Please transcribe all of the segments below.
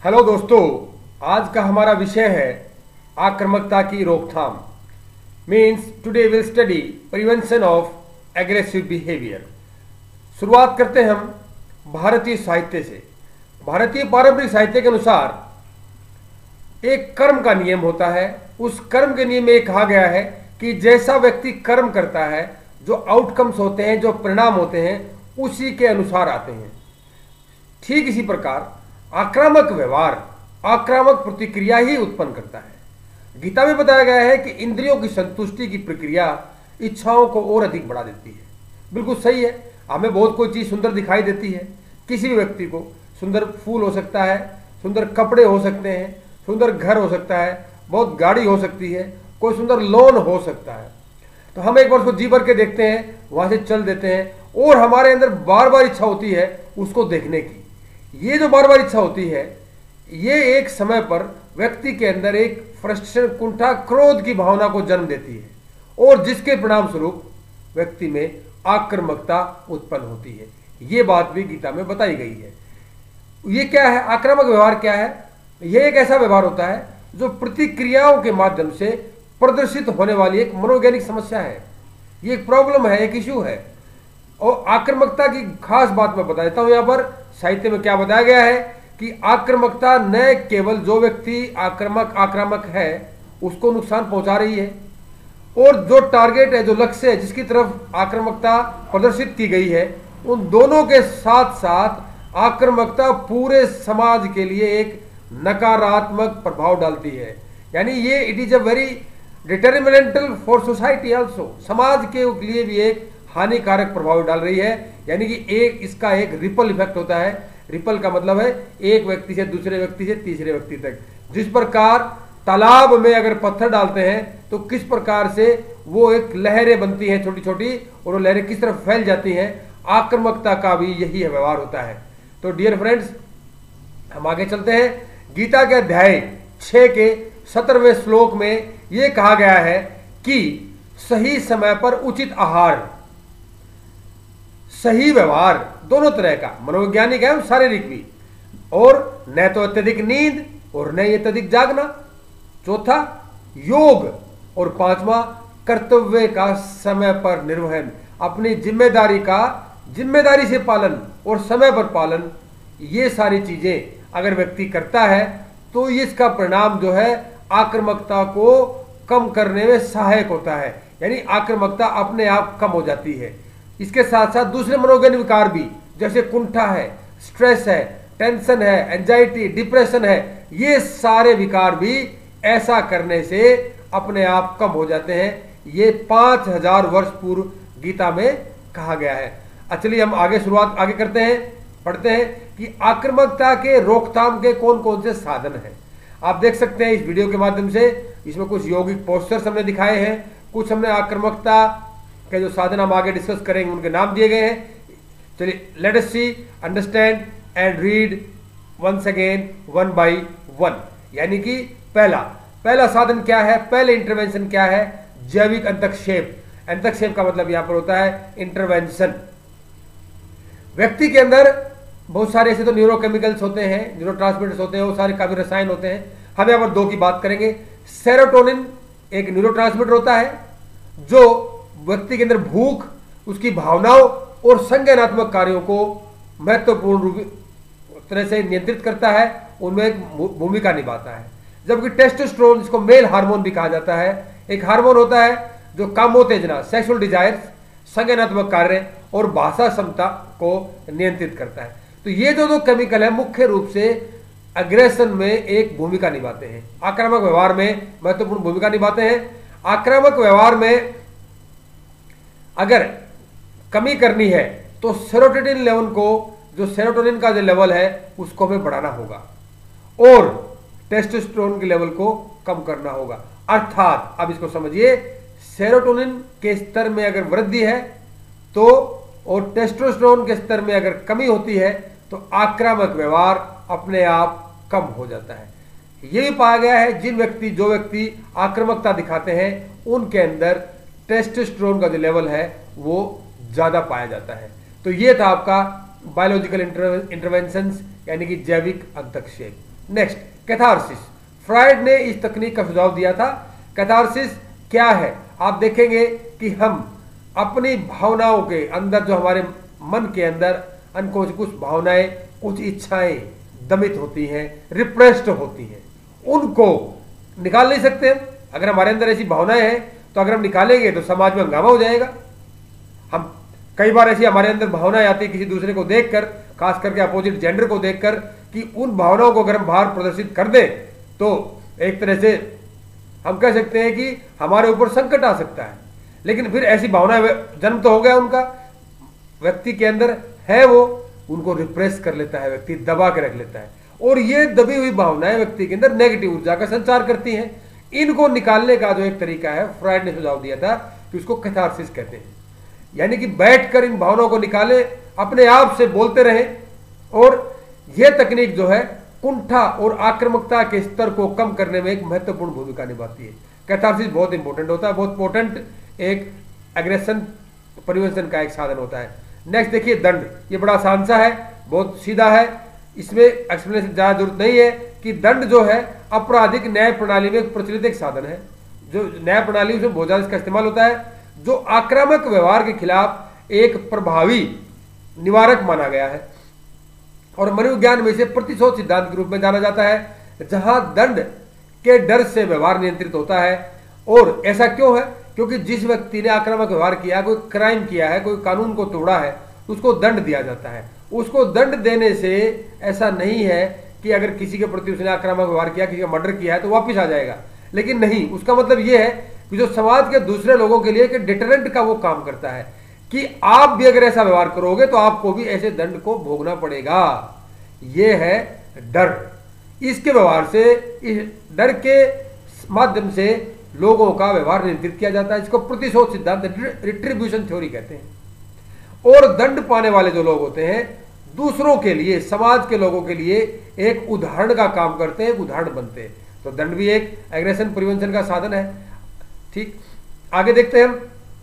Hello दोस्तों, आज का हमारा विषय है आक्रामकता की रोकथाम। Means today will study prevention of aggressive behaviour. शुरुआत करते हैं हम भारतीय साहित्य से। भारतीय पारंपरिक साहित्य के अनुसार एक कर्म का नियम होता है। उस कर्म के नियम में कहा गया है कि जैसा व्यक्ति कर्म करता है, जो आउटकम्स होते हैं, जो परिणाम होते हैं, उसी के अनुसार आते हैं। ठीक इसी प्रकार आक्रामक व्यवहार आक्रामक प्रतिक्रिया ही उत्पन्न करता है। गीता में बताया गया है कि इंद्रियों की संतुष्टि की प्रक्रिया इच्छाओं को और अधिक बढ़ा देती है। बिल्कुल सही है। हमें बहुत कोई चीज सुंदर दिखाई देती है। किसी भी व्यक्ति को सुंदर फूल हो सकता है, सुंदर कपड़े हो सकते हैं, सुंदर घर हो सकता है, बहुत गाड़ी हो सकती है, कोई सुंदर लोन हो सकता है। तो हम एक बार उसको जी भर के देखते हैं, वहां से चल देते हैं और हमारे अंदर बार बार इच्छा होती है उसको देखने की। ये जो बार बार इच्छा होती है, ये एक समय पर व्यक्ति के अंदर एक फ्रस्ट्रेशन, कुंठा, क्रोध की भावना को जन्म देती है और जिसके परिणाम स्वरूप व्यक्ति में आक्रामकता उत्पन्न होती है। ये बात भी गीता में बताई गई है। ये क्या है? आक्रामक व्यवहार क्या है? यह एक ऐसा व्यवहार होता है जो प्रतिक्रियाओं के माध्यम से प्रदर्शित होने वाली एक मनोवैज्ञानिक समस्या है। ये एक प्रॉब्लम है, एक इश्यू है। और आक्रामकता की खास बात मैं बता देता हूं। यहां पर साहित्य में क्या बताया गया है कि आक्रामकता न केवल जो व्यक्ति आक्रामक है उसको नुकसान पहुंचा रही है, और जो टारगेट है, जो लक्ष्य है, जिसकी तरफ आक्रामकता प्रदर्शित की गई है, उन दोनों के साथ साथ आक्रामकता पूरे समाज के लिए एक नकारात्मक प्रभाव डालती है। यानी ये it is a very detrimental for society also. समाज के लिए भी एक हानिकारक प्रभाव डाल रही है। यानी कि इसका एक रिपल इफेक्ट होता है। रिपल का मतलब है एक व्यक्ति से दूसरे व्यक्ति से तीसरे व्यक्ति तक। जिस प्रकार तालाब में अगर पत्थर डालते हैं तो किस प्रकार से वो एक लहरें बनती हैं छोटी छोटी, और वो लहरें किस तरफ फैल जाती हैं, आक्रामकता का भी यही व्यवहार होता है। तो डियर फ्रेंड्स, हम आगे चलते हैं। गीता के अध्याय 6 के 17वें श्लोक में यह कहा गया है कि सही समय पर उचित आहार, सही व्यवहार, दोनों तरह का, मनोवैज्ञानिक एवं शारीरिक भी, और न तो अत्यधिक नींद और न अत्यधिक जागना। चौथा योग, और पांचवा कर्तव्य का समय पर निर्वहन, अपनी जिम्मेदारी से पालन और समय पर पालन। ये सारी चीजें अगर व्यक्ति करता है तो इसका परिणाम जो है आक्रामकता को कम करने में सहायक होता है। यानी आक्रामकता अपने आप कम हो जाती है। इसके साथ साथ दूसरे मनोवैज्ञानिक विकार भी, जैसे कुंठा है, स्ट्रेस है, टेंशन है, एंजाइटी, डिप्रेशन है, ये सारे विकार भी ऐसा करने से अपने आप कम हो जाते हैं। ये 5000 वर्ष पूर्व गीता में कहा गया है। चलिए हम आगे करते हैं, पढ़ते हैं कि आक्रामकता के रोकथाम के कौन कौन से साधन हैं। आप देख सकते हैं इस वीडियो के माध्यम से, इसमें कुछ यौगिक पोस्टर्स हमने दिखाए हैं, कुछ हमने आक्रामकता के जो साधन हम आगे डिस्कस करेंगे उनके नाम दिए गए हैं। चलिए let us see, understand and read once again one by one. यानी कि पहला साधन क्या है, पहले इंटरवेंशन क्या है? जैविक हस्तक्षेप। हस्तक्षेप का मतलब यहां पर होता है इंटरवेंशन। व्यक्ति के अंदर बहुत सारे ऐसे तो न्यूरोकेमिकल्स होते हैं, न्यूरोट्रांसमीटर्स होते हैं, वो सारे काफी रसायन होते हैं। हम यहां पर दो की बात करेंगे। सेरोटोनिन एक न्यूरोट्रांसमीटर होता है जो व्यक्ति के अंदर भूख, उसकी भावनाओं और संज्ञानात्मक कार्यों को महत्वपूर्ण रूप तरह से नियंत्रित करता है, उनमें एक भूमिका निभाता है। जबकि टेस्टोस्टेरोन, जिसको मेल हार्मोन भी कहा जाता है, एक हार्मोन होता है जो कामोत्तेजना, सेक्सुअल डिजायर्स, संज्ञानात्मक कार्य और भाषा क्षमता को नियंत्रित करता है। तो ये जो दो केमिकल है मुख्य रूप से अग्रेशन में एक भूमिका निभाते हैं, आक्रामक व्यवहार में महत्वपूर्ण भूमिका निभाते हैं। आक्रामक व्यवहार में अगर कमी करनी है तो सेरोटोनिन लेवल को, जो सेरोटोनिन का जो लेवल है उसको हमें बढ़ाना होगा और टेस्टोस्टेरोन के लेवल को कम करना होगा। अर्थात अब इसको समझिए, सेरोटोनिन के स्तर में अगर वृद्धि है तो, और टेस्टोस्टेरोन के स्तर में अगर कमी होती है तो आक्रामक व्यवहार अपने आप कम हो जाता है। यह भी पाया गया है जो व्यक्ति आक्रामकता दिखाते हैं उनके अंदर टेस्टोस्टेरोन का जो लेवल है वो ज्यादा पाया जाता है। तो ये था आपका बायोलॉजिकल इंटरवेंशंस यानी कि जैविक हस्तक्षेप। Next, catharsis. फ्रायड ने इस तकनीक का सुझाव दिया था। कैथारसिस क्या है? आप देखेंगे कि हम अपनी भावनाओं के अंदर, जो हमारे मन के अंदर अनकॉन्शियस कुछ भावनाएं, कुछ इच्छाएं दमित होती हैं, रिप्रेस्ड होती हैं, उनको निकाल नहीं सकते हम। अगर हमारे अंदर ऐसी भावनाएं हैं तो अगर हम निकालेंगे तो समाज में हंगामा हो जाएगा। हम कई बार ऐसी हमारे अंदर भावनाएं आती है किसी दूसरे को देखकर, खास करके अपोजिट जेंडर को देखकर, कि उन भावनाओं को अगर हम बाहर प्रदर्शित कर दें तो एक तरह से हम कह सकते हैं कि हमारे ऊपर संकट आ सकता है। लेकिन फिर ऐसी भावनाएं, जन्म तो हो गया उनका, व्यक्ति के अंदर है, वो उनको रिप्रेस कर लेता है, व्यक्ति दबा के रख लेता है, और ये दबी हुई भावनाएं व्यक्ति के अंदर नेगेटिव ऊर्जा का संचार करती हैं। इनको निकालने का जो एक तरीका है, फ्रायड ने सुझाव दिया था कि उसको कैथारसिस कहते हैं। यानी कि बैठकर इन भावनाओं को निकाले, अपने आप से बोलते रहें, और यह तकनीक जो है कुंठा और आक्रामकता के स्तर को कम करने में एक महत्वपूर्ण भूमिका निभाती है। कैथारसिस बहुत इंपॉर्टेंट होता है, बहुत पोटेंट एक एग्रेशन परिवर्तन का एक साधन होता है। नेक्स्ट देखिए, दंड। ये बड़ा आसान सा है, बहुत सीधा है, इसमें एक्सप्लेनेशन ज्यादा जरूरत नहीं है कि दंड जो है आपराधिक न्याय प्रणाली में एक प्रचलित एक साधन है। जो न्याय प्रणाली उसमें बहुत ज्यादा इसका इस्तेमाल होता है, जो आक्रामक व्यवहार के खिलाफ एक प्रभावी निवारक माना गया है, और मनोविज्ञान में इसे प्रतिशोध सिद्धांत के रूप में जाना जाता है, जहां दंड के डर से व्यवहार नियंत्रित होता है। और ऐसा क्यों है? क्योंकि जिस व्यक्ति ने आक्रामक व्यवहार किया, कोई क्राइम किया है, कोई कानून को तोड़ा है, उसको दंड दिया जाता है। उसको दंड देने से ऐसा नहीं है कि अगर किसी के प्रति उसने आक्रामक व्यवहार किया, किसी का मर्डर किया है तो वापिस आ जाएगा, लेकिन नहीं, उसका मतलब यह है कि जो समाज के दूसरे लोगों के लिए एक डिटरेंट का वो काम करता है कि आप भी अगर ऐसा व्यवहार करोगे तो आपको भी ऐसे दंड को भोगना पड़ेगा। यह है डर। इसके व्यवहार से, इस डर के माध्यम से लोगों का व्यवहार नियंत्रित किया जाता है। इसको प्रतिशोध सिद्धांत, रिट्रीब्यूशन थ्योरी कहते हैं। और दंड पाने वाले जो लोग होते हैं, दूसरों के लिए, समाज के लोगों के लिए एक उदाहरण का काम करते हैं, एक उदाहरण बनते हैं। तो दंड भी एक एग्रेशन प्रिवेंशन का साधन है। ठीक, आगे देखते हैं हम।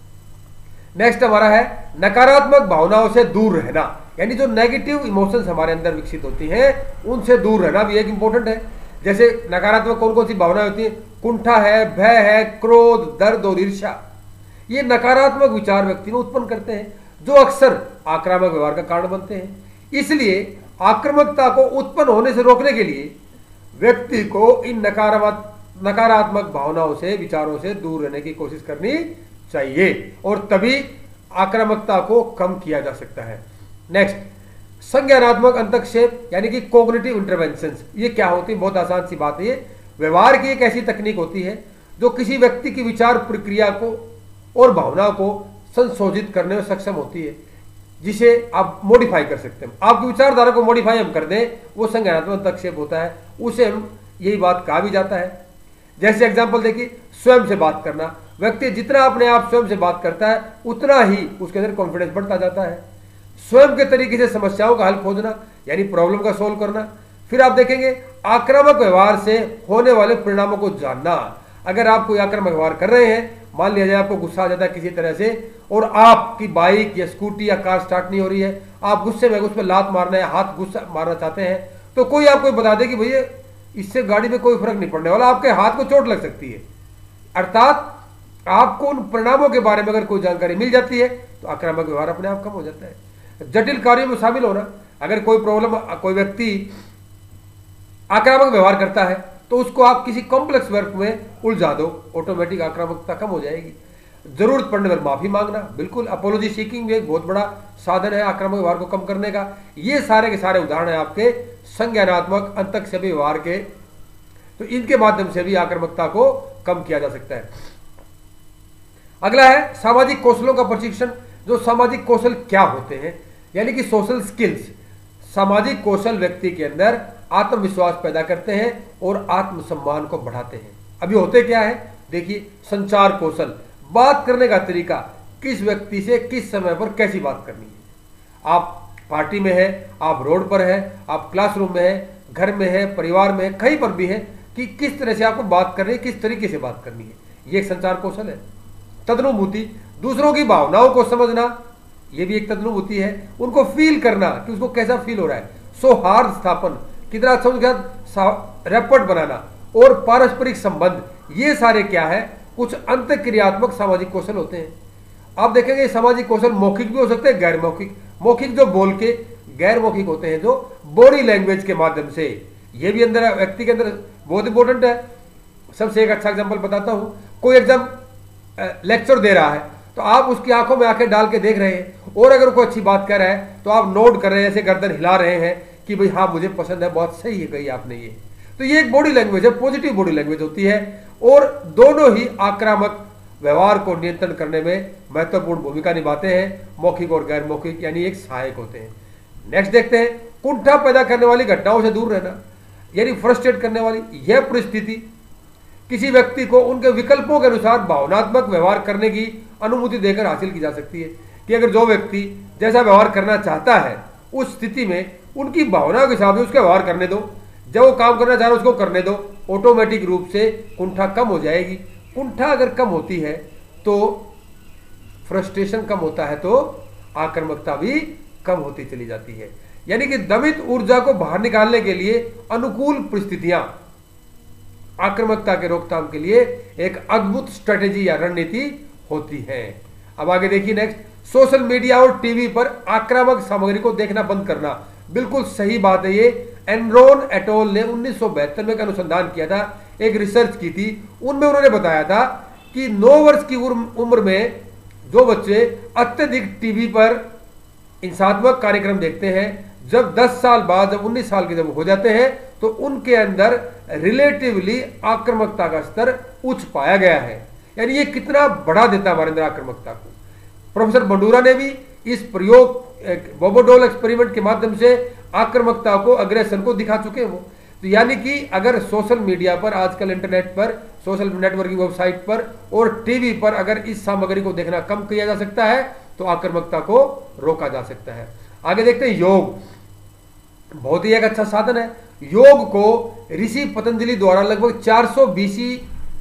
नेक्स्ट हमारा है नकारात्मक भावनाओं से दूर रहना। यानी जो नेगेटिव इमोशंस हमारे अंदर विकसित होती हैं, उनसे दूर रहना भी एक इंपॉर्टेंट है। जैसे नकारात्मक कौन कौन सी भावनाएं होती हैं? कुंठा है, भय है, क्रोध, दर्द और ईर्ष्या। ये नकारात्मक विचार व्यक्ति में उत्पन्न करते हैं, जो अक्सर आक्रामक व्यवहार का कारण बनते हैं। इसलिए आक्रामकता को उत्पन्न होने से रोकने के लिए व्यक्ति को इन नकारात्मक भावनाओं से, विचारों से दूर रहने की कोशिश करनी चाहिए, और तभी आक्रामकता को कम किया जा सकता है। नेक्स्ट, संज्ञानात्मक हस्तक्षेप यानी कि कॉग्निटिव इंटरवेंशंस। ये क्या होती है? बहुत आसान सी बात है। ये व्यवहार की एक ऐसी तकनीक होती है जो किसी व्यक्ति की विचार प्रक्रिया को और भावनाओं को संशोधित करने में सक्षम होती है, जिसे आप मॉडिफाई कर सकते हैं। आपकी विचारधारा को मॉडिफाई हम कर दें, वो संज्ञानात्मक हस्तक्षेप होता है। उसे हम यही बात कहा भी जाता है। जैसे एग्जाम्पल देखिए, स्वयं से बात करना। व्यक्ति जितना अपने आप स्वयं से बात करता है, उतना ही उसके अंदर कॉन्फिडेंस बढ़ता जाता है। स्वयं के तरीके से समस्याओं का हल खोजना, यानी प्रॉब्लम का सोल्व करना। फिर आप देखेंगे आक्रामक व्यवहार से होने वाले परिणामों को जानना। अगर आप कोई आक्रामक व्यवहार कर रहे हैं, मान लिया जाए आपको गुस्सा आ जाता है किसी तरह से, और आपकी बाइक या स्कूटी या कार स्टार्ट नहीं हो रही है, आप गुस्से में उस पर लात मारना या हाथ गुस्सा मारना चाहते हैं, तो कोई आपको बता दे कि भैया इससे गाड़ी में कोई फर्क नहीं पड़ने वाला, आपके हाथ को चोट लग सकती है। अर्थात आपको उन परिणामों के बारे में अगर कोई जानकारी मिल जाती है तो आक्रामक व्यवहार अपने आप कम हो जाता है। जटिल कार्यों में शामिल होना। अगर कोई प्रॉब्लम, कोई व्यक्ति आक्रामक व्यवहार करता है तो उसको आप किसी कॉम्प्लेक्स वर्क में उलझा दो, ऑटोमेटिक आक्रामकता कम हो जाएगी। जरूरत पड़ने पर माफी मांगना, बिल्कुल अपोलॉजी सीकिंग भी एक बहुत बड़ा साधन है आक्रामक व्यवहार को कम करने का। ये सारे के सारे उदाहरण है आपके संज्ञानात्मक हस्तक्षेपी व्यवहार के, तो इनके माध्यम से भी आक्रामकता को कम किया जा सकता है। अगला है सामाजिक कौशलों का प्रशिक्षण। जो सामाजिक कौशल क्या होते हैं, यानी कि सोशल स्किल्स। सामाजिक कौशल व्यक्ति के अंदर आत्मविश्वास पैदा करते हैं और आत्मसम्मान को बढ़ाते हैं। अभी होते क्या है, देखिए, संचार कौशल, बात करने का तरीका, किस व्यक्ति से किस समय पर कैसी बात करनी है। आप पार्टी में है, आप रोड पर है, आप क्लासरूम में है, घर में है, परिवार में है, कहीं पर भी है, कि किस तरह से आपको बात करनी है, किस तरीके से बात करनी है, ये एक संचार कौशल है। तदनुभूति, दूसरों की भावनाओं को समझना, यह भी एक तदनुभूति है। उनको फील करना कि उसको कैसा फील हो रहा है। सौहार्द स्थापन, कितना अच्छा उनके साथ रैपट बनाना और पारस्परिक संबंध, ये सारे क्या है, कुछ अंतःक्रियात्मक सामाजिक कौशल होते हैं। आप देखेंगे सामाजिक कौशल मौखिक भी हो सकते हैं, गैर मौखिक। मौखिक जो बोल के, गैर मौखिक होते हैं जो बॉडी लैंग्वेज के माध्यम से। ये भी अंदर व्यक्ति के अंदर बहुत इंपॉर्टेंट है। सबसे एक अच्छा एग्जांपल बताता हूं। कोई एग्जाम लेक्चर दे रहा है तो आप उसकी आंखों में आंखें डाल के देख रहे हैं, और अगर कोई अच्छी बात कर रहा है तो आप नोट कर रहे हैं, ऐसे गर्दन हिला रहे हैं कि भाई हाँ मुझे पसंद है, बहुत सही है कही आपने ये। तो ये एक बॉडी लैंग्वेज है, पॉजिटिव बॉडी लैंग्वेज होती है, और दोनों ही आक्रामक व्यवहार को नियंत्रण करने में महत्वपूर्ण भूमिका निभाते हैं। मौखिक और गैर मौखिक यानी एक सहायक होते हैं। नेक्स्ट देखते हैं, कुंठा पैदा करने वाली घटनाओं से दूर रहना, यानी फ्रस्ट्रेट करने वाली यह परिस्थिति किसी व्यक्ति को उनके विकल्पों के अनुसार भावनात्मक व्यवहार करने की अनुमति देकर हासिल की जा सकती है। कि अगर जो व्यक्ति जैसा व्यवहार करना चाहता है उस स्थिति में उनकी भावनाओं के हिसाब से उसका व्यवहार करने दो, जब वो काम करना चाह रहा है उसको करने दो, ऑटोमेटिक रूप से कुंठा कम हो जाएगी। कुंठा अगर कम होती है तो फ्रस्ट्रेशन कम होता है, तो आक्रामकता भी कम होती चली जाती है। यानी कि दमित ऊर्जा को बाहर निकालने के लिए अनुकूल परिस्थितियां आक्रामकता के रोकथाम के लिए एक अद्भुत स्ट्रेटेजी या रणनीति होती है। अब आगे देखिए नेक्स्ट, सोशल मीडिया और टीवी पर आक्रामक सामग्री को देखना बंद करना। बिल्कुल सही बात है ये। एनरॉन एटोल ने 1972 में एक अनुसंधान किया था, एक रिसर्च की थी। उनमें उन्होंने बताया था कि 9 वर्ष की उम्र में जो बच्चे अत्यधिक टीवी पर हिंसात्मक कार्यक्रम देखते हैं, जब 10 साल बाद, जब 19 साल के जब हो जाते हैं, तो उनके अंदर रिलेटिवली आक्रामकता का स्तर उच्च पाया गया है। यानी ये कितना बढ़ा देता है हमारे अंदर आक्रामकता को। प्रोफेसर बंडूरा ने भी इस प्रयोग बोबोडोल एक्सपेरिमेंट के माध्यम से आक्रामकता को, अग्रेशन को दिखा चुके हैं वो। तो यानी कि अगर सोशल मीडिया पर, आजकल इंटरनेट पर, सोशल नेटवर्किंग वेबसाइट पर और टीवी पर अगर इस सामग्री को देखना कम किया जा सकता है तो आक्रामकता को रोका जा सकता है। आगे देखते हैं, योग बहुत ही एक अच्छा साधन है। योग को ऋषि पतंजलि द्वारा लगभग 400 बीसी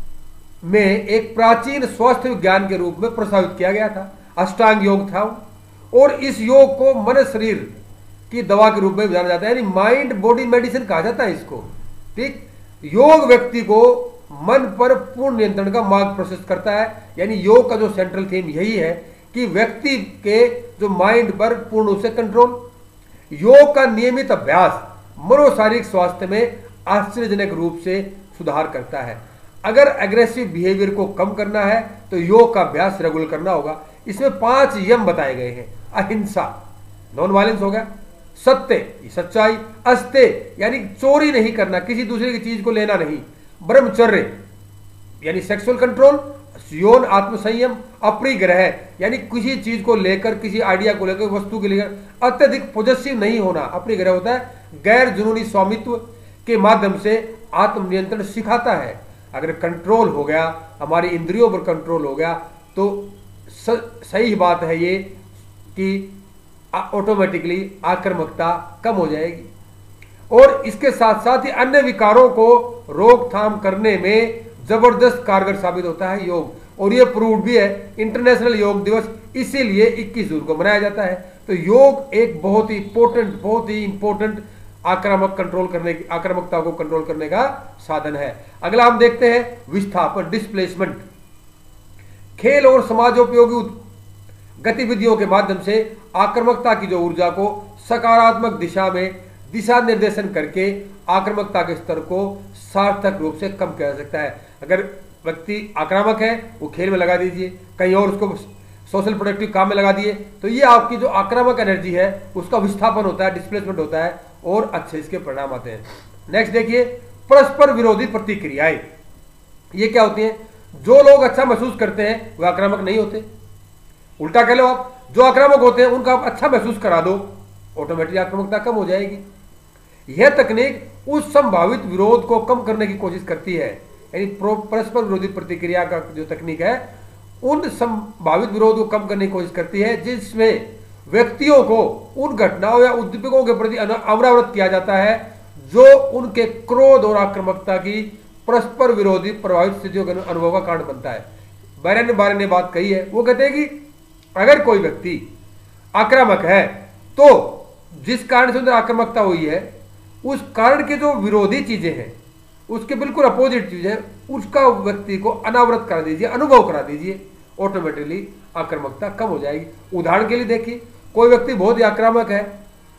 में एक प्राचीन स्वास्थ्य विज्ञान के रूप में प्रस्तावित किया गया था। अष्टांग योग था, और इस योग को मन शरीर की दवा के रूप में जाना जाता है, यानी माइंड बॉडी मेडिसिन कहा जाता है इसको। ठीक, योग व्यक्ति को मन पर पूर्ण नियंत्रण का मार्ग प्रशस्त करता है। यानी योग का जो सेंट्रल थीम यही है कि व्यक्ति के जो माइंड पर पूर्ण रूप से कंट्रोल। योग का नियमित अभ्यास मनोशारीरिक स्वास्थ्य में आश्चर्यजनक रूप से सुधार करता है। अगर एग्रेसिव बिहेवियर को कम करना है तो योग का अभ्यास रेगुलर करना होगा। इसमें 5 यम बताए गए हैं। अहिंसा, नॉन वायलेंस हो गया। सत्य, सच्चाई। अस्ते यानी चोरी नहीं करना, किसी दूसरे की चीज को लेना नहीं। ब्रह्मचर्य यानी सेक्सुअल कंट्रोल। यौन आत्मसंयम। अपरिग्रह यानी किसी चीज को लेकर, किसी आइडिया को लेकर, वस्तु के लेकर अत्यधिक पॉजेसिव नहीं होना, अपरिग्रह होता है। गैर जुनूनी स्वामित्व के माध्यम से आत्मनियंत्रण सिखाता है। अगर कंट्रोल हो गया, हमारी इंद्रियों पर कंट्रोल हो गया, तो सही बात है ये कि ऑटोमेटिकली आक्रामकता कम हो जाएगी। और इसके साथ साथ ही अन्य विकारों को रोकथाम करने में जबरदस्त कारगर साबित होता है योग, और ये प्रूव्ड भी है। इंटरनेशनल योग दिवस इसीलिए 21 जून को मनाया जाता है। तो योग एक बहुत ही इंपॉर्टेंट आक्रामकता को कंट्रोल करने का साधन है। अगला हम देखते हैं विस्थापन, डिस्प्लेसमेंट। खेल और समाजोपयोगी गतिविधियों के माध्यम से आक्रामकता की जो ऊर्जा को सकारात्मक दिशा में दिशा निर्देशन करके आक्रामकता के स्तर को सार्थक रूप से कम किया जा सकता है। अगर व्यक्ति आक्रामक है वो खेल में लगा दीजिए, कहीं और उसको सोशल प्रोडक्टिव काम में लगा दिए, तो ये आपकी जो आक्रामक एनर्जी है उसका विस्थापन होता है, डिस्प्लेसमेंट होता है, और अच्छे इसके परिणाम आते हैं। नेक्स्ट देखिए, परस्पर विरोधी प्रतिक्रियाएं। ये क्या होती हैं? जो लोग अच्छा महसूस करते हैं वह आक्रामक नहीं होते। उल्टा कह लो, आप जो आक्रामक होते हैं उनका आप अच्छा महसूस करा दो, ऑटोमेटिक आक्रामकता कम हो जाएगी। यह तकनीक उस संभावित विरोध को कम करने की कोशिश करती है। यानी परस्पर विरोधी प्रतिक्रिया का जो तकनीक है उन संभावित विरोध को कम करने की कोशिश करती है जिसमें व्यक्तियों को उन घटनाओं या उद्दीपकों के प्रति अवरावृत किया जाता है जो उनके क्रोध और आक्रामकता की परस्पर विरोधी प्रभावित स्थितियों के अनुभव का कारण बनता है। बैरन ने बात कही है, वो कहते हैं कि अगर कोई व्यक्ति आक्रामक है तो जिस कारण से उनकी आक्रामकता हुई है उस कारण के जो विरोधी चीजें हैं, उसके बिल्कुल अपोजिट चीज है, उसका व्यक्ति को अनावृत करा दीजिए, अनुभव करा दीजिए, ऑटोमेटिकली आक्रामकता कम हो जाएगी। उदाहरण के लिए देखिए, कोई व्यक्ति बहुत ही आक्रामक है,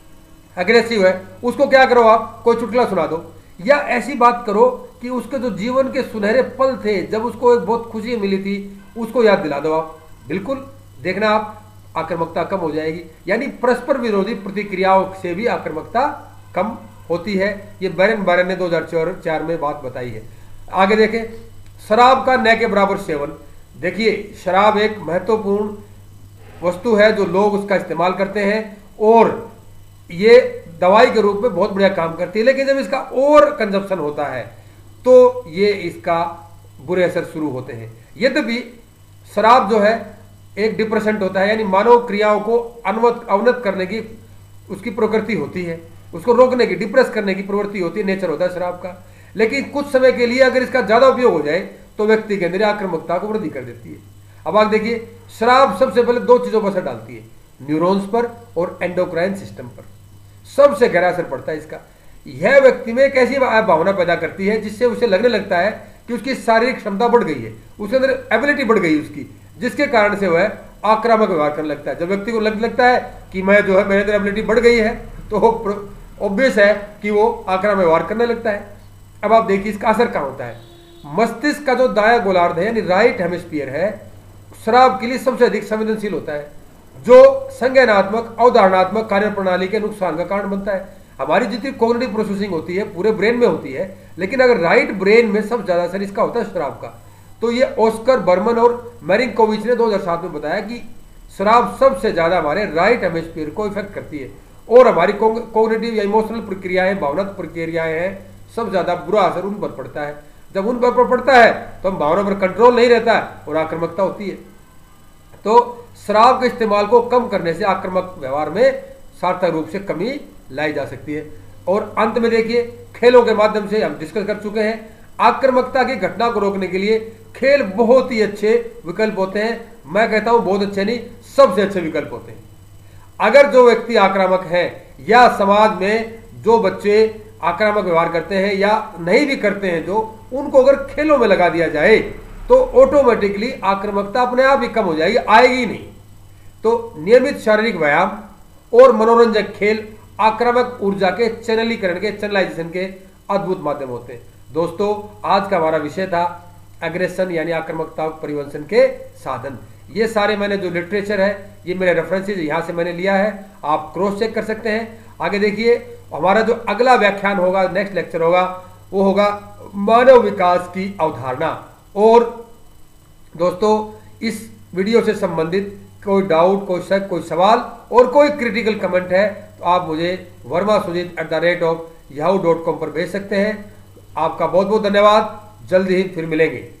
अग्रेसिव है, उसको क्या करो आप, कोई चुटकुला सुना दो, या ऐसी बात करो कि उसके जो जीवन के सुनहरे पल थे, जब उसको एक बहुत खुशी मिली थी, उसको याद दिला दो आप। बिल्कुल देखना आप, आक्रामकता कम हो जाएगी। यानी परस्पर विरोधी प्रतिक्रियाओं से भी आक्रामकता कम होती है। ये बैरन ने 2004 में बात बताई है। आगे देखें, शराब का न के बराबर सेवन। देखिए, शराब एक महत्वपूर्ण वस्तु है जो लोग उसका इस्तेमाल करते हैं और ये दवाई के रूप में बहुत बढ़िया काम करती है, लेकिन जब इसका और कंजप्शन होता है तो ये इसका बुरे असर शुरू होते हैं। यद्यपि शराब जो है एक डिप्रेसेंट होता है, यानी मानव क्रियाओं को अवनत करने की उसकी प्रकृति होती है, उसको रोकने की, डिप्रेस करने की प्रवृत्ति होती है, नेचर होता है शराब का। लेकिन कुछ समय के लिए अगर इसका ज्यादा उपयोग हो जाए तो व्यक्ति के अंदर आक्रामकता को वृद्धि कर देती है। अब आप देखिए, शराब सबसे पहले दो चीजों पर असर डालती है, न्यूरॉन्स पर और एंडोक्राइन सिस्टम पर सबसे गहरा असर पड़ता है इसका। यह व्यक्ति में एक ऐसी भावना पैदा करती है जिससे उसे लगने लगता है कि उसकी शारीरिक क्षमता बढ़ गई है, उसके अंदर एबिलिटी बढ़ गई उसकी, जिसके कारण से वह आक्रामक व्यवहार करने लगता है। जब व्यक्ति को लगने लगता है कि मैं जो है मेरे अंदर एबिलिटी बढ़ गई है, तो ऑब्वियस है कि वो आक्रामक व्यवहार करने लगता है। अब आप देखिए इसका असर कहाँ होता है। मस्तिष्क का जो दायां गोलार्ध है, यानी राइट हेमिस्फीयर है, शराब के लिए सबसे अधिक संवेदनशील होता है, जो संज्ञानात्मक अवधारणात्मक कार्य प्रणाली के नुकसान का कारण बनता है। हमारी जितनी कॉग्निटिव प्रोसेसिंग होती है पूरे ब्रेन में होती है, लेकिन अगर राइट ब्रेन में सबसे ज्यादा असर इसका होता है शराब का। तो ये ऑस्कर बर्मन और मैरिंकोविच ने 2007 में बताया कि शराब सबसे ज्यादा हमारे राइट हेमिस्फीयर को इफेक्ट करती है और हमारी कॉग्निटिव या इमोशनल प्रक्रियाएं, भावनात्मक प्रक्रियाएं हैं, सब ज्यादा बुरा असर उन पर पड़ता है। जब उन पर पड़ता है तो हम भावना पर कंट्रोल नहीं रहता है और आक्रामकता होती है। तो शराब के इस्तेमाल को कम करने से आक्रामक व्यवहार में सार्थक रूप से कमी लाई जा सकती है। और अंत में देखिए, खेलों के माध्यम से हम डिस्कस कर चुके हैं, आक्रामकता की घटना को रोकने के लिए खेल बहुत ही अच्छे विकल्प होते हैं। मैं कहता हूं बहुत अच्छे नहीं, सबसे अच्छे विकल्प होते हैं। अगर जो व्यक्ति आक्रामक है या समाज में जो बच्चे आक्रामक व्यवहार करते हैं या नहीं भी करते हैं, जो उनको अगर खेलों में लगा दिया जाए तो ऑटोमेटिकली आक्रामकता अपने आप ही कम हो जाएगी, आएगी नहीं। तो नियमित शारीरिक व्यायाम और मनोरंजक खेल आक्रामक ऊर्जा के चैनलीकरण के, चैनलाइजेशन के अद्भुत माध्यम होते हैं। दोस्तों, आज का हमारा विषय था एग्रेशन यानी आक्रामकता परिवहन के साधन। ये सारे मैंने जो लिटरेचर है, ये मेरे रेफरेंसेज यहां से मैंने लिया है, आप क्रॉस चेक कर सकते हैं। आगे देखिए, हमारा जो अगला व्याख्यान होगा, नेक्स्ट लेक्चर होगा, वो होगा मानव विकास की अवधारणा। और दोस्तों, इस वीडियो से संबंधित कोई डाउट, कोई शक, कोई सवाल और कोई क्रिटिकल कमेंट है तो आप मुझे vermasujit@yahoo.com पर भेज सकते हैं। आपका बहुत बहुत धन्यवाद। जल्दी ही फिर मिलेंगे।